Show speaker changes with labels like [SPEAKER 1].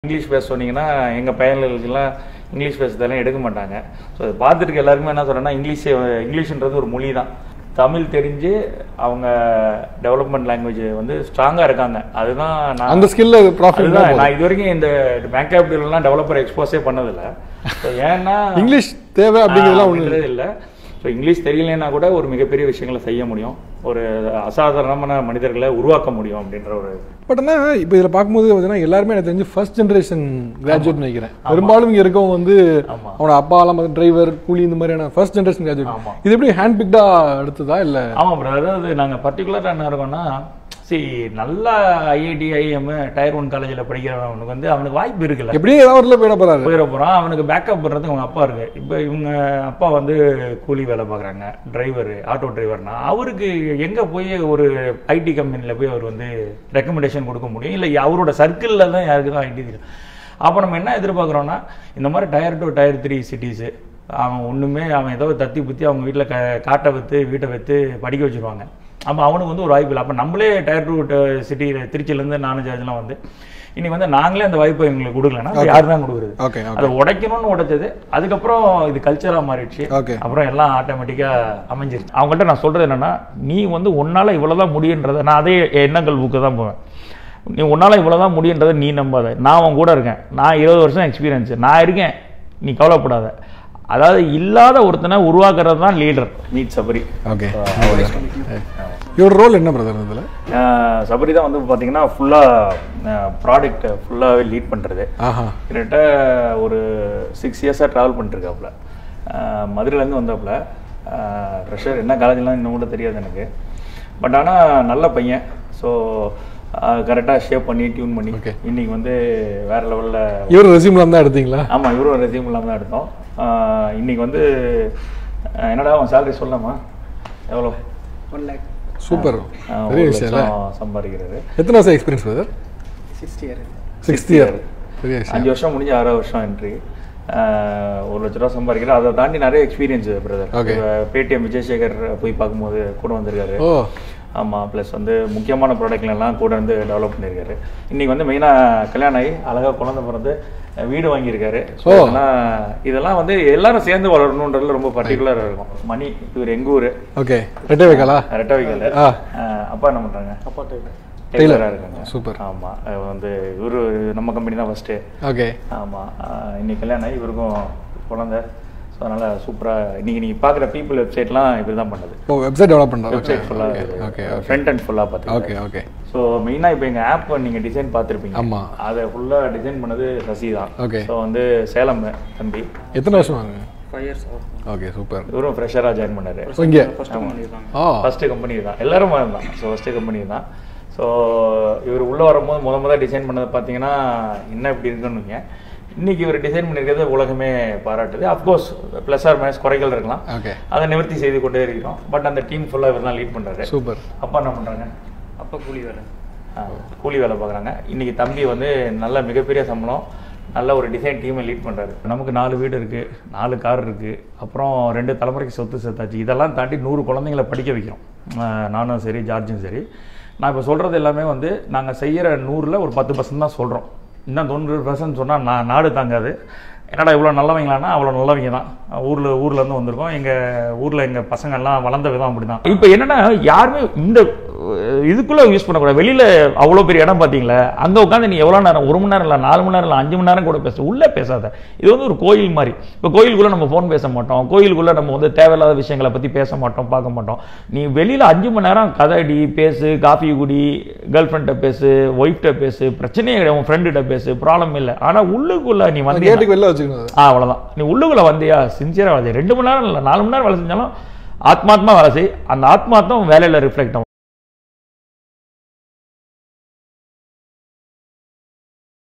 [SPEAKER 1] English பேச சொன்னீங்கன்னா எங்கள் பையன்களுக்கெல்லாம் இங்கிலீஷ் பேசுறதெல்லாம் எடுக்க மாட்டாங்க. ஸோ அதை பார்த்துட்டு எல்லாருமே என்ன சொல்கிறேன்னா இங்கிலீஷ்ன்றது ஒரு மொழி தான். தமிழ் தெரிஞ்சு அவங்க டெவலப்மெண்ட் லாங்குவேஜ் வந்து ஸ்ட்ராங்காக இருக்காங்க. அதுதான் நான்
[SPEAKER 2] அந்த ஸ்கில்ல ப்ராஃபிட் தான்.
[SPEAKER 1] நான் இது வரைக்கும் இந்த பேங்க் கேபிட்டல்லாம் டெவலப்பர் எக்ஸ்போஸே பண்ணதில்லை. ஏன்னா
[SPEAKER 2] இங்கிலீஷ் தேவை அப்படிங்கிறதுலாம் ஒன்றும்
[SPEAKER 1] இல்லை. ஸோ இங்கிலீஷ் தெரியலன்னா கூட ஒரு மிகப்பெரிய விஷயங்களை செய்ய முடியும், ஒரு அசாதாரணமான மனிதர்களை உருவாக்க முடியும் அப்படின்ற ஒரு.
[SPEAKER 2] பட் ஆனால் இப்போ இதில் பார்க்கும்போது பார்த்தீங்கன்னா எல்லாருமே எனக்கு தெரிஞ்சு ஃபர்ஸ்ட் ஜென்ரேஷன் கிராஜுவேட் நினைக்கிறேன். பெரும்பாலும் இங்கே இருக்கவங்க வந்து அவனோட அப்பாலாம் டிரைவர் கூலி இந்த மாதிரியான ஃபர்ஸ்ட் ஜென்ரேஷன் கிராஜுவேட். இது எப்படி ஹேண்ட் பிக்டா எடுத்ததா இல்லை?
[SPEAKER 1] ஆமாம் ப்ரோ. அதாவது நாங்கள் பர்டிகுலராக என்ன இருக்கோம்னா, நல்லா ஐஐடி ஐஎம் டயர் 1 காலேஜில் படிக்கிறவனுக்கு வந்து அவனுக்கு வாய்ப்பு இருக்குல்ல,
[SPEAKER 2] எப்படியும் ஏதாவது போயிட
[SPEAKER 1] போகிறான். அவனுக்கு பேக்கப் பண்ணுறதுக்கு அவங்க அப்பா இருக்கு. இப்போ இவங்க அப்பா வந்து கூலி வேலை பார்க்குறாங்க, டிரைவர், ஆட்டோ டிரைவர்னா அவருக்கு எங்கே போய் ஒரு ஐடி கம்பெனியில் போய் அவர் வந்து ரெக்கமெண்டேஷன் கொடுக்க முடியும்? இல்லை அவரோட சர்க்கிளில் தான் யாருக்கு தான் ஐடி தெரியும். அப்போ நம்ம என்ன எதிர்பார்க்குறோன்னா, இந்த மாதிரி டயர் 2 டயர் 3 சிட்டிஸு அவன் ஒன்றுமே அவன் ஏதோ தத்தி புத்தி அவங்க வீட்டில் காட்டை விற்று வீட்டை விற்று படிக்க வச்சுருவாங்க. அப்போ அவனுக்கு வந்து ஒரு வாய்ப்பு இல்லை. அப்போ நம்மளே டயர் 2 சிட்டி திருச்சியிலேருந்து 4 ஜார்ஜெலாம் வந்து இன்னைக்கு வந்து நாங்களே அந்த வாய்ப்பை எங்களுக்கு கொடுக்கலன்னா யார் தான் கொடுக்குறது? அதை உடைக்கணும்னு உடைச்சது. அதுக்கப்புறம் இது கல்ச்சராக மாறிடுச்சு. அப்புறம் எல்லாம் ஆட்டோமேட்டிக்காக அமைஞ்சிருச்சு. அவங்கள்ட்ட நான் சொல்கிறது என்னென்னா, நீ வந்து உன்னால் இவ்வளோதான் முடியுன்றதை, நான் அதே எண்ணங்கள் புக்கு தான் போவேன். நீ உன்னால் இவ்வளோதான் முடியுன்றதை நீ நம்பாத. நான் உன் கூட இருக்கேன், நான் 20 வருஷம் எக்ஸ்பீரியன்ஸு, நான் இருக்கேன், நீ கவலைப்படாத. அதாவது இல்லாத ஒருத்தனை உருவாக்குறது தான் லீடர். மீட் சபரி.
[SPEAKER 2] ஓகே, இவரோட ரோல் என்ன பிரதர் இதில்?
[SPEAKER 1] சபரி தான் வந்து பார்த்தீங்கன்னா ஃபுல்லாக ப்ராடக்ட் ஃபுல்லாகவே லீட் பண்ணுறது. கிட்டத்தட்ட ஒரு 6 இயர்ஸாக ட்ராவல் பண்ணிட்டுருக்காப்புல. மதுரையிலேருந்து வந்தாப்புல. ஃப்ரெஷர், என்ன காலேஜ்லாம் இன்னும் கூட தெரியாது எனக்கு. பட் ஆனால் நல்ல பையன். ஸோ கரெக்டாக ஷேப் பண்ணி டியூன் பண்ணி இன்னைக்கு வந்து வேற லெவலில்.
[SPEAKER 2] இவர் ரெசியூம்லாம் தான் எடுத்தீங்களா?
[SPEAKER 1] ஆமாம், இவரும் ரெசியூம்லாம் தான் எடுத்தோம். இன்னைக்கு வந்து என்னடா அவன் சேலரி சொல்லலாமா? எவ்வளோ?
[SPEAKER 3] 1 lakh.
[SPEAKER 2] சூப்பர், பெரிய விஷயம்.
[SPEAKER 1] சம்பாதிக்கிறது.
[SPEAKER 2] எத்தனை வருஷம் எக்ஸ்பீரியன்ஸ் பிரதர்? 6th year. பெரிய விஷயம்.
[SPEAKER 1] 5 வருஷம் முடிஞ்சு 6வது வருஷம் என்ட்ரி. 1 லட்ச ரூபா சம்பாதிக்கிறார். அதை தாண்டி நிறைய எக்ஸ்பீரியன்ஸ் பிரதர். பேடிஎம் விஜயசேகர் போய் பார்க்கும்போது கூட வந்திருக்காரு. ஆமாம், ப்ளஸ் வந்து முக்கியமான ப்ராடக்ட்லாம் கூட வந்து டெவலப் பண்ணியிருக்காரு. இன்றைக்கி வந்து மெயினாக கல்யாணம் ஆகி அழகாக குழந்தை பிறந்து வீடு வாங்கியிருக்காரு. ஸோ இதெல்லாம் வந்து எல்லாரும் சேர்ந்து வளரணுன்றதுல ரொம்ப பர்டிகுலராக இருக்கும். மணி இவர் எங்கள் ஊர்.
[SPEAKER 2] ஓகே, ரெட்டை வைக்கலா?
[SPEAKER 1] ரெட்டை வைக்கல. அப்பா என்ன பண்ணுறாங்க?
[SPEAKER 2] அப்பா
[SPEAKER 1] டெய்லராக இருக்காங்க.
[SPEAKER 2] சூப்பர்.
[SPEAKER 1] ஆமாம், வந்து இவரு நம்ம கம்பெனி தான் ஃபஸ்ட்டு.
[SPEAKER 2] ஓகே.
[SPEAKER 1] ஆமாம், இன்னைக்கு கல்யாணம் ஆகி இவருக்கும் குழந்தை. ஸோ அதனால் சூப்பராக இன்றைக்கி நீங்கள் பார்க்குற பீப்புள் வெப்சைட்லாம் இப்படி தான் பண்ணுது.
[SPEAKER 2] ஓ, வெப்சைட் டெவலப் பண்ணுறது.
[SPEAKER 1] வெப்சைட் ஃபுல்லாக. ஓகே, ஃப்ரண்ட் அண்ட் ஃபுல்லாக பார்த்து.
[SPEAKER 2] Okay okay.
[SPEAKER 1] ஸோ மெயினாக இப்போ எங்கள் ஆப் நீங்கள் டிசைன் பார்த்துருப்பீங்க.
[SPEAKER 2] ஆமாம்,
[SPEAKER 1] அதை ஃபுல்லாக டிசைன் பண்ணது சசி தான்.
[SPEAKER 2] ஓகே.
[SPEAKER 1] ஸோ வந்து சேலம் தம்பி.
[SPEAKER 2] எத்தனை வருஷம் வாங்க?
[SPEAKER 3] 5 years.
[SPEAKER 2] Okay, super.
[SPEAKER 1] இவரும் ஃப்ரெஷராக ஜாயின் பண்ணார்.
[SPEAKER 2] இங்கே
[SPEAKER 1] ஃபஸ்ட்டு கம்பெனி தான், எல்லாரும் தான். ஸோ ஃபஸ்ட்டு கம்பெனி தான். ஸோ இவர் உள்ளே வரும்போது முதல் டிசைன் பண்ணது பார்த்தீங்கன்னா என்ன இப்படி இருக்குன்னு. இன்னைக்கு இவர் டிசைன் பண்ணியிருக்கிறது உலகமே பாராட்டுது. அஃப்கோர்ஸ் ப்ளஸ் ஆர் மைனஸ் குறைகள் இருக்கலாம், அதை நிவர்த்தி செய்து கொண்டே இருக்கிறோம். பட் அந்த டீம் ஃபுல்லாக இவர் தான் லீட் பண்ணுறாரு.
[SPEAKER 2] சூப்பர்.
[SPEAKER 1] அப்பா என்ன பண்ணுறாங்க?
[SPEAKER 3] அப்பா கூலி வேலை.
[SPEAKER 1] கூலி வேலை பார்க்குறாங்க. இன்னைக்கு தம்பி வந்து நல்ல மிகப்பெரிய சம்பளம், நல்ல ஒரு டிசைன் டீமை லீட் பண்ணுறாரு. நமக்கு 4 வீடு இருக்குது, 4 கார் இருக்குது, அப்புறம் 2 தலைமுறைக்கு சொத்து சேர்த்தாச்சு. இதெல்லாம் தாண்டி 100 குழந்தைங்களை படிக்க வைக்கிறோம். நானும் சரி, ஜார்ஜும் சரி. நான் இப்போ சொல்கிறது எல்லாமே வந்து நாங்கள் செய்கிற 100ல் ஒரு 10% தான் சொல்கிறோம். இன்னும் 90% சொன்னால் நாடு தாங்காது. என்னடா இவ்வளோ நல்லவங்களானா அவ்வளோ நல்லவங்க தான். ஊர்லேருந்து வந்திருக்கோம். எங்கள் ஊரில் எங்கள் பசங்கள்லாம் வளர்ந்த விதம் அப்படி தான். இப்போ என்னென்னா யாருமே இந்த இதுக்குள்ளே யூஸ் பண்ணக்கூடாது. வெளியில் அவ்வளோ பெரிய இடம் பார்த்தீங்களா, அங்கே உட்காந்து நீ எவ்வளோ நேரம், 1 மணி நேரம் இல்லை, 4 மணி நேரம் இல்லை, 5 மணி நேரம் கூட பேச, உள்ளே பேசாத. இது வந்து ஒரு கோயில் மாதிரி. இப்போ கோயிலுக்குள்ளே நம்ம ஃபோன் பேச மாட்டோம், கோயிலுக்குள்ளே நம்ம வந்து தேவையில்லாத விஷயங்களை பற்றி பேச மாட்டோம், பார்க்க மாட்டோம். நீ வெளியில் 5 மணி நேரம் கதை அடி, பேசு, காஃபி குடி, கேர்ள் ஃப்ரெண்ட்டை பேசு, ஒய்ஃப்ட்ட பேசு, பிரச்சனையே கிடையாது, உன் ஃப்ரெண்டுகிட்ட பேசு, ப்ராப்ளம் இல்லை. ஆனால் உள்ளுக்குள்ளே நீ வந்து அவ்வளோதான். நீ உள்ளுக்குள்ளே வந்தியா சின்சியராக வேலை 2 மணி நேரம் இல்லை, 4 மணி நேரம் வேலை செஞ்சாலும் ஆத்மாத்மா வேலை செய். அந்த ஆத்மாத்மா வேலையில் ரிஃப்ளெக்ட் ஆகும்.